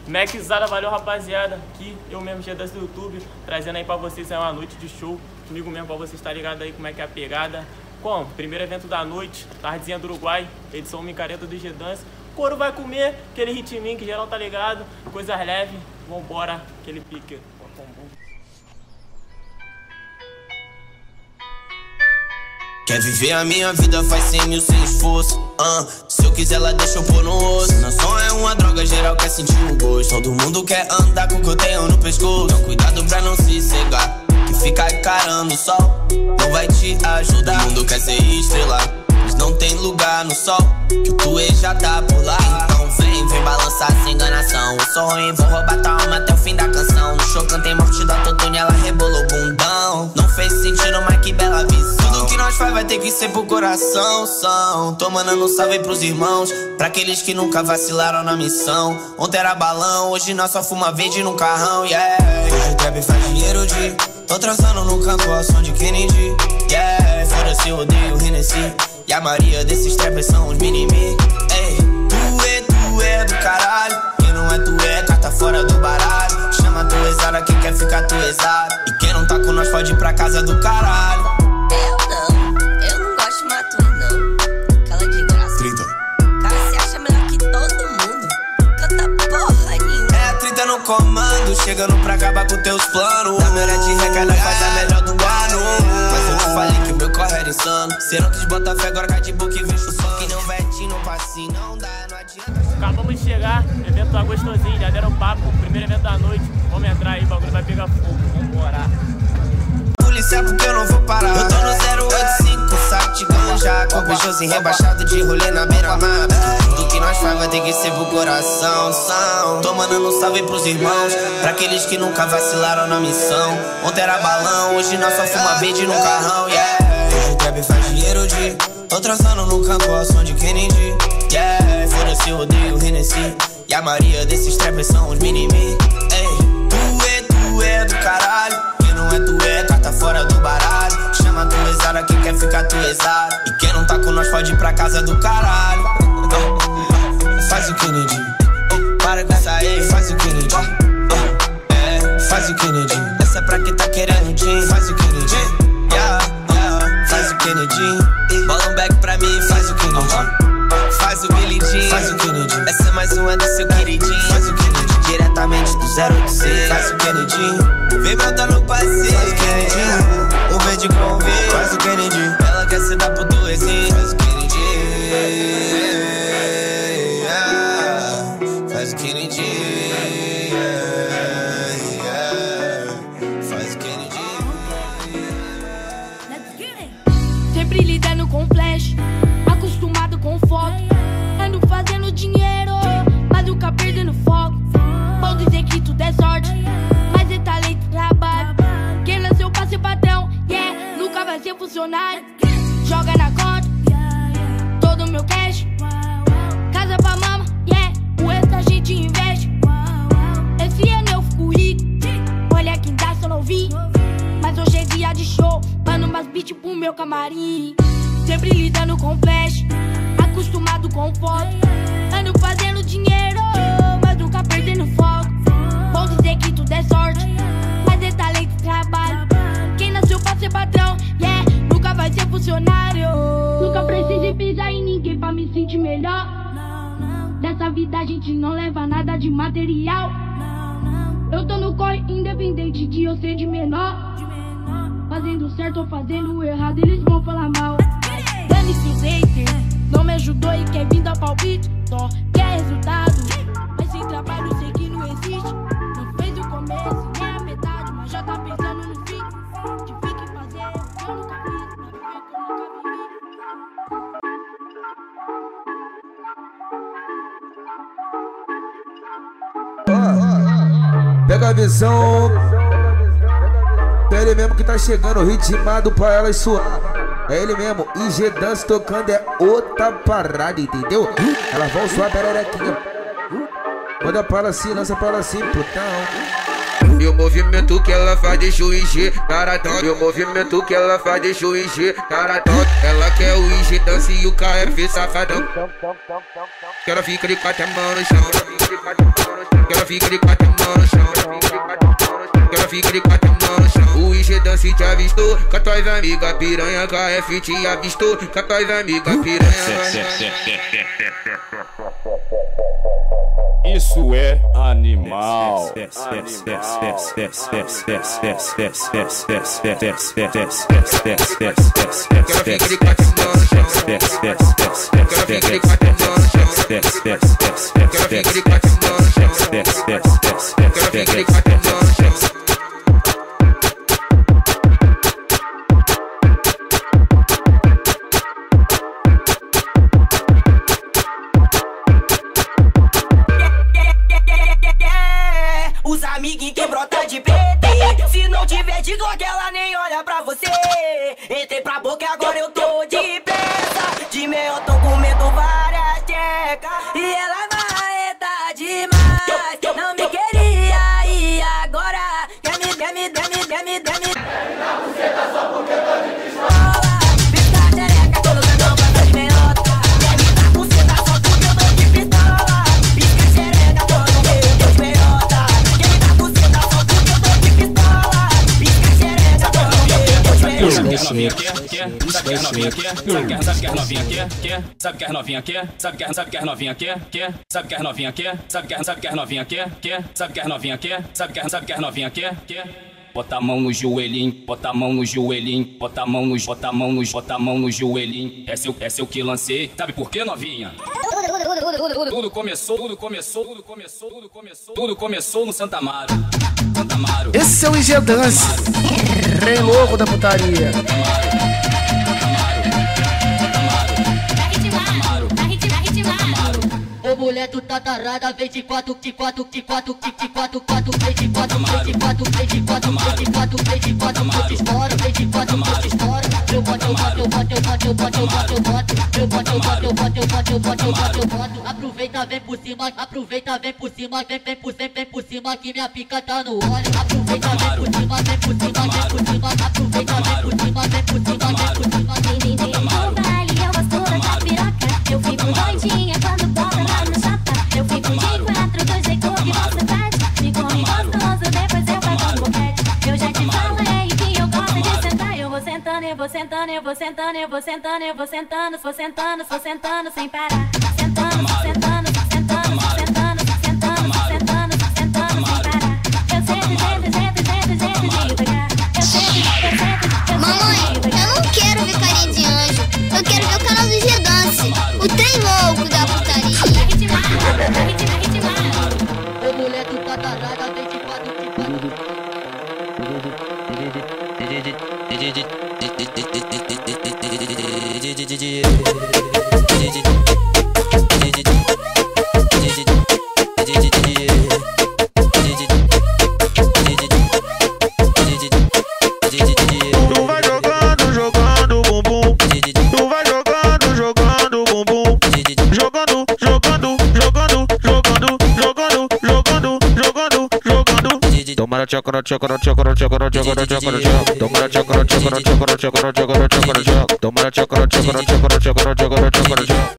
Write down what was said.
Maczada, valeu rapaziada, aqui eu mesmo, G-Dance do YouTube, trazendo aí pra vocês aí uma noite de show, comigo mesmo, pra vocês estar ligado aí como é que é a pegada. Como? Primeiro evento da noite, tardezinha do Uruguai, edição micareta do G-Dance. Coro vai comer, aquele ritminho que geral tá ligado, coisas leves, vambora, aquele pique. Quer viver a minha vida, faz 100 mil sem esforço. Se eu quiser, ela deixa eu pôr no osso. Não só é uma droga, geral quer sentir o gosto. Todo mundo quer andar com o que eu tenho no pescoço. Então cuidado pra não se cegar, que ficar encarando o sol não vai te ajudar. Todo mundo quer ser estrela, mas não tem lugar no sol, que o tuê já tá por lá. Então vem balançar sem enganação. Eu sou ruim, vou roubar tua alma até o fim da canção. No show cantei morte do autotune, ela rebolou bundão. Não fez sentido, mas que bela visão. Tudo que nós faz vai ter que ser pro coração. Tô mandando um salve pros irmãos, pra aqueles que nunca vacilaram na missão. Ontem era balão, hoje nós só fuma verde num carrão, yeah. Hoje o trap faz dinheiro de tô transando no canto ao som de Kennedy, yeah. Foda-se, eu odeio o Hennessy, e a maioria desses trappers são os mini-me. Ei, tu é do caralho, quem não é tu é carta fora do baralho. Chama a tuezada, quem quer ficar tuezado, e quem não tá com nós pode ir pra casa do caralho. Eu não gosto de mato não, cala de graça. 30. Cara, se acha melhor que todo mundo, canta porra nenhuma. É a 30 no comando, chegando pra acabar com teus planos. Na melhor de recarga faz a melhor do ano. Mas eu te falei que o meu corre era insano. Cê não quis botar fé, agora cai de boca e vejo o som. Que não vetinho, não passinho, não dá, não adianta. Acabamos de chegar, evento tá gostosinho, já deram papo, primeiro evento da noite. Vamos entrar aí, o bagulho vai pegar fogo, vambora. Polícia porque eu não vou parar. Eu tô no 085, saco de ganja, com beijozinho rebaixado de rolê na beira-mar. Tudo que nós faz vai ter que ser pro coração. Tô mandando um salve pros irmãos, pra aqueles que nunca vacilaram na missão. Ontem era balão, hoje nós só fuma verde no carrão, yeah. Hoje o trap faz dinheiro de tô transando no canto ao som de Kennedy, yeah. Foda-se, eu odeio o Hennessy, e a maioria desses trappers são os mini-me. Ei, tu é do caralho, quem não é tu é carta fora do baralho. Chama a tuezada, quem quer ficar tuezado, e quem não tá com nós pode ir pra casa do caralho. Faz o Kennedy, para com essa aí, faz o Kennedy, faz o Kennedy. Essa é pra quem tá querendo din, faz o Kennedy, faz o Kennedy. Bola um back pra mim, faz o Kennedy, faz o Billy Jean, faz o Kennedy. Essa é mais uma do seu queridinho, faz o Kennedy. Diretamente do 086, faz o Kennedy. Vem montar no passeio, faz o Kennedy. O verde com o verde, faz o Kennedy. Ela quer se dar pro duezinho, faz o Kennedy, faz o Kennedy, faz o Kennedy. Sempre lidando com flash, acostumado com foto. Ando fazendo dinheiro, mas nunca perdendo foco. Vão dizer que tudo é sorte, mas é talento e trabalho. Quem nasceu pra ser patrão, yeah, nunca vai ser funcionário. Joga na conta, todo meu cash. Casa pra mama, yeah, o resto a gente investe. Esse ano eu fico rico, olha quem dá só novinho. Mas hoje é dia de show, mando umas beats pro meu camarim. Sempre lidando com flash, acostumado com foto. Ando fazendo dinheiro, mas nunca perdendo foco. Vão dizer que tudo é sorte, mas é talento e trabalho. Quem nasceu pra ser patrão, yeah, nunca vai ser funcionário. Nunca precisei pisar em ninguém pra me sentir melhor. Dessa vida a gente não leva nada de material. Eu tô no corre independente de eu ser de menor. Fazendo certo ou fazendo errado, eles vão falar mal. Dane-se o hater, não me ajudou e quer vir dar palpite. Só quer resultado, mas sem trabalho sei que não existe. Não fez o começo, nem a metade, mas já tá pensando no fim. Tive que fazer, eu nunca fiz, pra viver que eu nunca vivi. Pega a visão, ele mesmo que tá chegando, ritmado pra elas suar. É ele mesmo, e G-Dance tocando é outra parada, entendeu? Elas vão suar a pererequinha. Manda pra ela assim, lança pra ela assim, putão. E o movimento que ela faz deixa o IG taradão. E o movimento que ela faz deixa o IG taradão. Ela quer o IG dance e o KF safadão. Que ela fica de quatro mãos no chão. Que ela fica de quatro mãos no chão. Ela fica de quatro mãos no chão. O IG Dance te avistou, com as tuas amigas piranha. KF te avistou, com as tuas amigas piranha. Isso é animal. Ela fica de quatro mãos no chão. Ela fica de quatro mãos no chão. Ela fica de quatro mãos no chão. Ela fica de quatro mãos no chão. Os amiguinhos que brota de PT. Se não tiver de Glock, ela nem olha pra você. Entrei pra boca e agora eu tô de pressa. De meio eu tô comendo várias tecas. E ela marreta demais. Não me queria e agora quer me. Você tá só porque eu tô de pistola. Pisca a xereca, tô no cantão pra de meiota. Quer me dar buceta só porque eu tô de pistola. Pisca a xereca, tô no meio, eu tô de meiota. Sabe que as novinha quer? Sabe que as novinha quer? Sabe que as novinha quer? Sabe que as novinha quer? Sabe que as novinha quer? Sabe que as novinha quer? Sabe que as novinha quer? Sabe que as novinha quer? Bota a mão no joelhinho, bota a mão no joelhinho, bota a mão no joelhinho. Essa eu que lancei. Sabe por quê, novinha? Tudo começou no Santa Amaro. Esse é o IG Dance, rei louco da putaria. Ô mulher, tu tá tarada, vem de quatro, vem de quatro, vem de quatro, vem de quatro, vem de quatro, vem de quatro, vem de quatro, vem de quatro, vem de estoura, vem de quatro, vem de estoura. Eu boto. Aproveita, vem por cima, vem por cima que minha pica tá no óleo. Aproveita, vem por cima, aproveita, vem por cima. No baile eu gosto da piroca. Eu fico doidinha quando bota lá na chapa. Eu fico de quatro do jeito que você faz. Me come gostoso, depois eu pego no boquete. Eu já te falei que eu gosto de sentar. Eu vou sentando, eu vou sentando, eu vou sentando, eu vou sentando, eu vou sentando, vou sentando, vou sentando sem parar. Sentando, sentando, sentando, sentando, sentando, sentando, sentando sem parar. Eu sento devagar. Eu sento. Mamãe, eu não quero ver carinha de anjo. Eu quero ver o canal do IG Dance, o trem louco da putaria. Ô mulher, tu tá tarada, vem de quatro, Tu vai jogando bumbum. Tu vai jogando bumbum. Jogando. Toma na choca. Toma na choca.